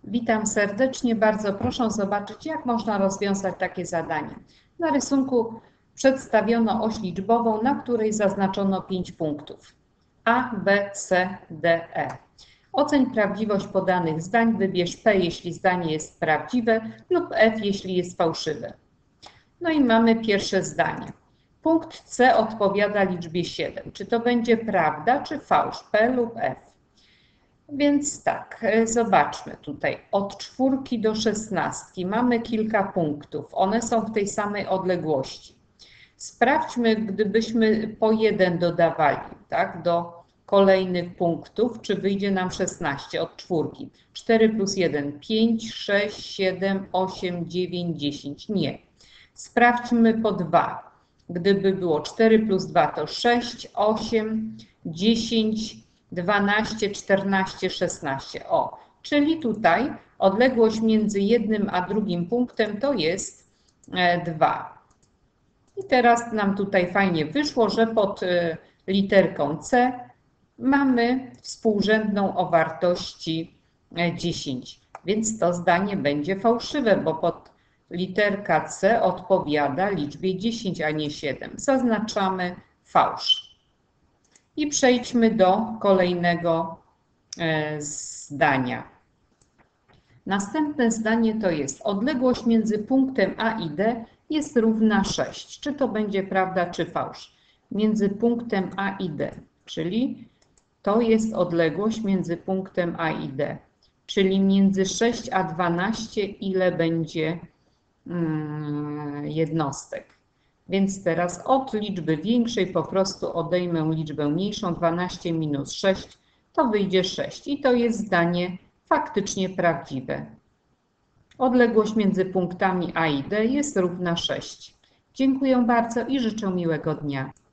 Witam serdecznie. Bardzo proszę zobaczyć, jak można rozwiązać takie zadanie. Na rysunku przedstawiono oś liczbową, na której zaznaczono 5 punktów. A, B, C, D, E. Oceń prawdziwość podanych zdań. Wybierz P, jeśli zdanie jest prawdziwe, lub F, jeśli jest fałszywe. No i mamy pierwsze zdanie. Punkt C odpowiada liczbie 7. Czy to będzie prawda, czy fałsz? P lub F? Więc tak, zobaczmy tutaj. Od 4 do 16 mamy kilka punktów. One są w tej samej odległości. Sprawdźmy, gdybyśmy po 1 dodawali, tak, do kolejnych punktów, czy wyjdzie nam 16 od 4. 4 plus 1, 5, 6, 7, 8, 9, 10. Nie. Sprawdźmy po 2. Gdyby było 4 plus 2 to 6, 8, 10, 12, 14, 16. O, czyli tutaj odległość między jednym a drugim punktem to jest 2. I teraz nam tutaj fajnie wyszło, że pod literką C mamy współrzędną o wartości 10. Więc to zdanie będzie fałszywe, bo pod literka C odpowiada liczbie 10, a nie 7. Zaznaczamy fałsz. I przejdźmy do kolejnego zdania. Następne zdanie to jest: odległość między punktem A i D jest równa 6. Czy to będzie prawda, czy fałsz? Między punktem A i D, czyli to jest odległość między punktem A i D. Czyli między 6 a 12 ile będzie jednostek? Więc teraz od liczby większej po prostu odejmę liczbę mniejszą. 12 minus 6 to wyjdzie 6. I to jest zdanie faktycznie prawdziwe. Odległość między punktami A i D jest równa 6. Dziękuję bardzo i życzę miłego dnia.